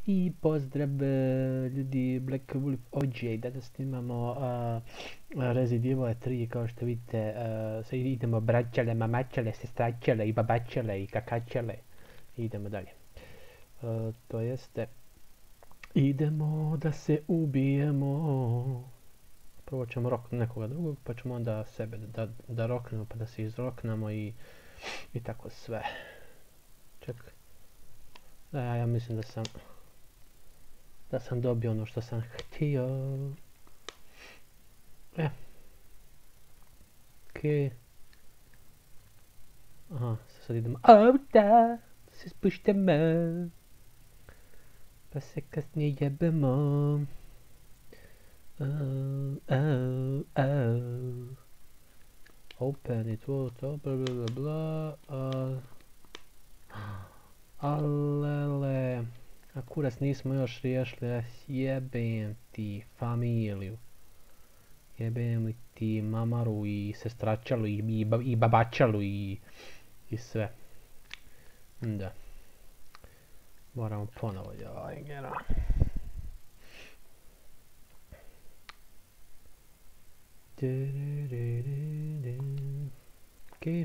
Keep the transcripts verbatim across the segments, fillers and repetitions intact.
I pozdrav e, ljudi, Black Wolf O J, danas snimamo uh, Resident Evil tri, kao što vidite, uh, sad idemo braćale, mamačale, sestračale i babačale i kakačale. Idemo dalje. Uh, to jeste, idemo da se ubijemo. Prvo ćemo roknuti nekoga drugog, pa ćemo onda sebe da, da roknemo, pa da se izroknemo i, i tako sve. Čekaj. Da, ja mislim da sam... Da sam dobio ono što sam htio. E. Okej. Aha, sad idemo auta. Se spuštamo. Pa se kasnije jebemo. Oh, oh, oh. Open it, what, bla bla bla. Uh. Alele. A kurac nismo još riješili, jebem ti familiju. Jebem li ti mamaru i sestračalu i, i, i babačalu i, i sve. Da. Moramo ponovo ovaj gera. Okej.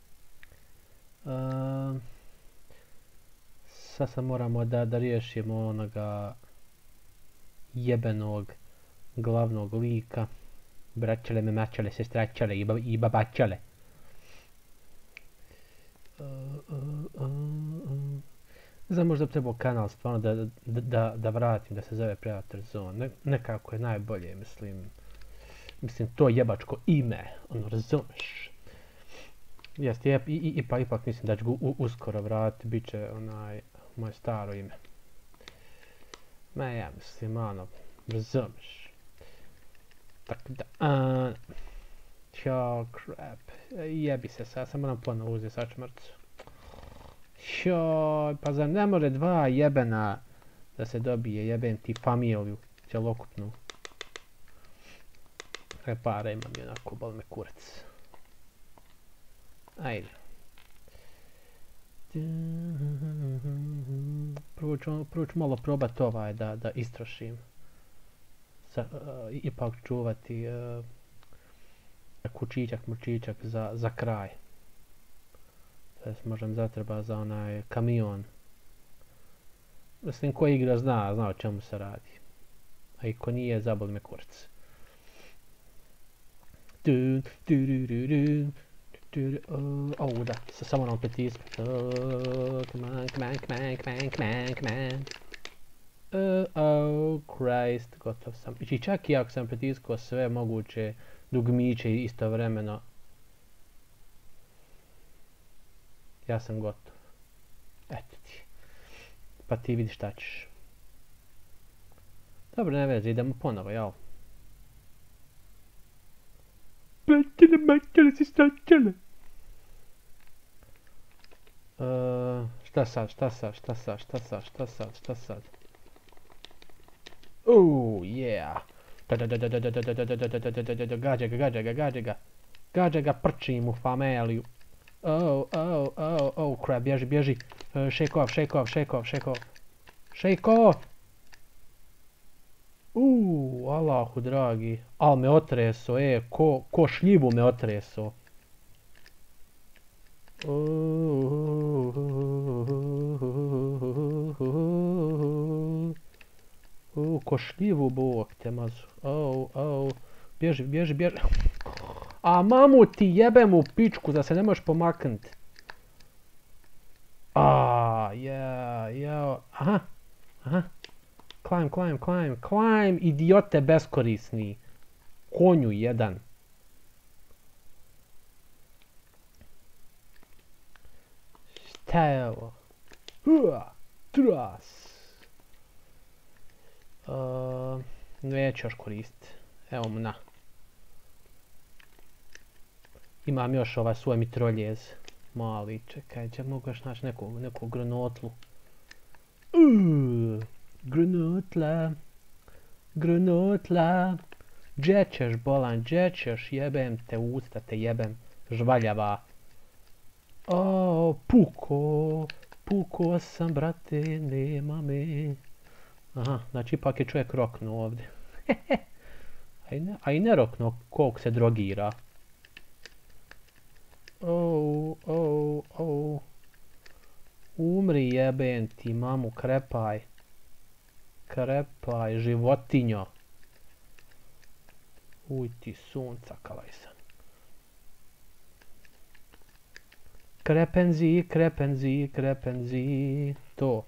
Uh, Sad sad moramo da, da riješimo onoga jebenog glavnog lika. Braćale, memačale, sestračale i, ba, i babačale. Uh, uh, uh, uh. Znam, možda bi trebao kanal stvarno da, da, da, da vratim, da se zove Predator Zone. Ne, nekako je najbolje, mislim. Mislim, to jebačko ime, ono, razumeš? Jeste, i, i, ipak, ipak mislim da ću ga uskoro vratiti, bit će onaj... moje staro ime. Ma ja mislim, ono, razumiješ. Tako da, uh, Ćao, crap. Jebi se sad, sam moram ponovno uzeti sačmrcu. Ćao, pa zar ne more dva jebena da se dobije, jebem ti familiju, cjelokupnu. E, para imam i onako, bol me kurac. Ajde. Prvo ću, prvo ću malo probati ovaj da, da istrošim. Sa, uh, ipak čuvati uh, kučićak, mučićak za, za kraj. To jest možda mi zatreba za onaj kamion. Mislim, ko igra zna, zna o čemu se radi. A i ko nije, zaboli me kurac. Du, du, du, du, du. Uh, oh, da, sa samo nam pritiskat. Uh, come on, come on, come on, come on, come on, come on. Uh, oh, Christ, gotov sam. I čak i ako sam pritiskao sve moguće dugmiće istovremeno, ja sam gotov. Eto ti. Pa ti vidi šta ćeš. Dobro, ne veze, idemo ponovo, jel? Braćele, mačele, sestračale. Uh, šta sad, šta sad, šta sad, šta sad, šta sad, šta sad? Uuu, yeah. Gađa ga, gađa ga, gađa ga. Gađa ga, prčim u familiju. Oh, oh, oh, oh, crap, bježi, bježi. Uh, shake off, shake off, shake off, shake off. Shake off! Uuu, Allahu dragi. Al me otreso, e, ko, ko šljivu me otreso. Uuu, ko šljivu, bog te mazu. Au, au. Bježi, bježi, bježi. A mamu ti jebem u pičku da se ne možeš pomaknut. A, ja, ja. Aha, aha. Climb, climb, climb, climb, idiote beskorisni. Konju jedan. Šta je ovo? Ua, tras. Uh, neću još koristiti. Evo mu na. Imam još ovaj svoj mitroljez. Mali, čekaj, će mogu još naći neku, neku granotlu. Uuuu. Granotla, granotla, gdje ćeš bolan, gdje ćeš, jebem te usta, te jebem, žvaljava. O, puko, puko sam, brate, nema me. Aha, znači ipak je čovjek roknuo ovdje. a, i ne, a i ne roknuo koliko se drogira. Oh, oh, oh. Umri jeben ti mamu, krepaj. Krepaj, životinjo. Uj ti sunca kalajsan. Krepenzi, krepenzi, krepenzi. To.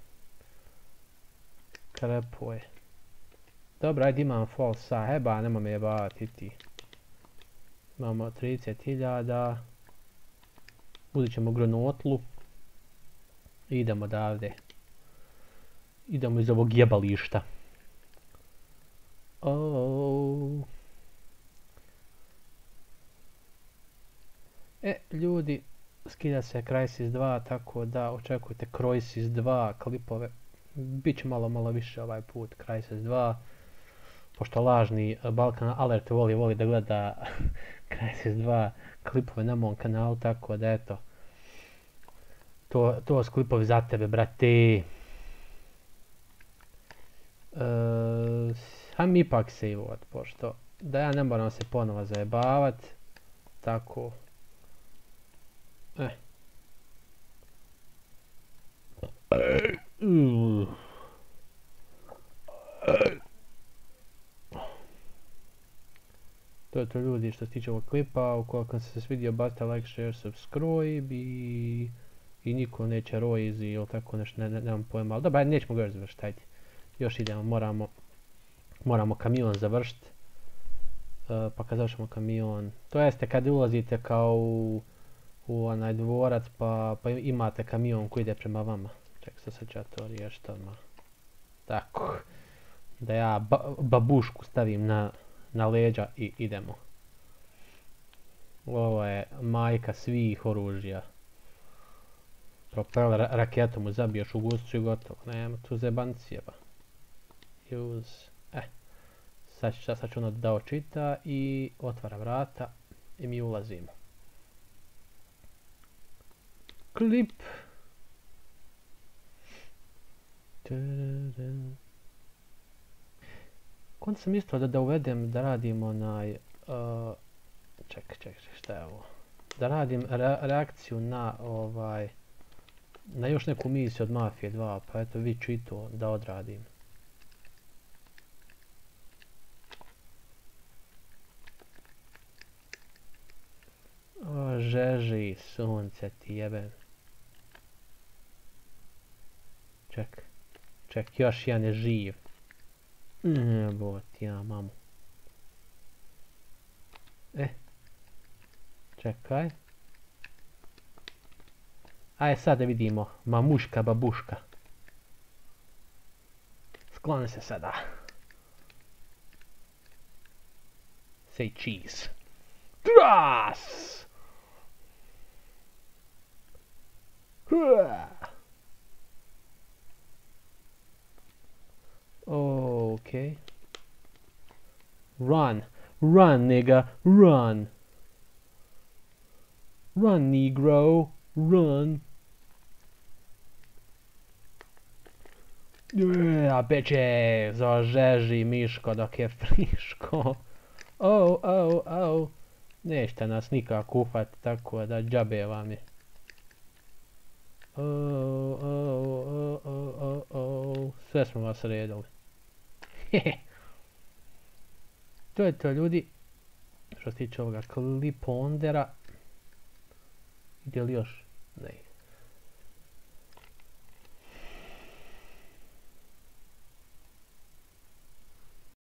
Krepuje. Dobro, ajde imam full saheba, nema me jebavati ti. Imamo trideset hiljada. Uzet ćemo granotlu. I idemo odavde. Idemo iz ovog jebališta. Oh. E, ljudi, skida se Crysis dva, tako da očekujte Crysis dva klipove. Biće malo, malo više ovaj put Crysis dva. Pošto lažni Balkan Alert voli, voli da gleda Crysis dva klipove na mom kanalu, tako da eto. To, to su klipovi za tebe, brate. Uh, Hajde mi ipak save-ovat, pošto da ja ne moram se ponovo zajebavat. Tako. Eh. Uh. To je to ljudi što se tiče ovog klipa. Ukoliko vam se svidio, bacite like, share, subscribe i... I niko neće roizi ili tako nešto, ne, ne, nemam pojma, ali dobro, nećemo ga još završiti, ajde. Još idemo, moramo, moramo kamion završiti. Uh, pa kad završimo kamion, to jeste kad ulazite kao u, u onaj dvorac pa, pa imate kamion koji ide prema vama. Čekaj, sad sad ću ja to riješiti odmah. Tako. Da ja ba, babušku stavim na, na leđa i idemo. Ovo je majka svih oružja. Propeller raketom mu zabiješ u guzicu i gotovo. Nema tu zebancije ba. Use. Eh. Sad, sad ću ono da očita i otvara vrata i mi ulazimo. Klip. Konta sam isto da, da uvedem da radim onaj... Uh, čekaj, čekaj, šta je ovo? Da radim re, reakciju na ovaj... Na još neku misiju od Mafije dva, pa eto vi ću i to da odradim. O, žeži, sunce ti jeben. Ček, ček, još jedan je živ. Jebo ti ja, mamu. E, čekaj. Ajde sad da vidimo, mamuška, babuška. Skloni se sada. Say cheese. Tras! Okay. Run. Run, nigga. Run. Run, negro. Run. Yeah, bitches, zažeži Miško dok je friško. Oh, oh, oh. Nećete nas nikak ufat, tako da džabe vam je. Oh, oh, oh, oh, oh, oh. Sve smo vas redali. To je to ljudi. Što se tiče ovoga klipondera. Ide li još? Ne.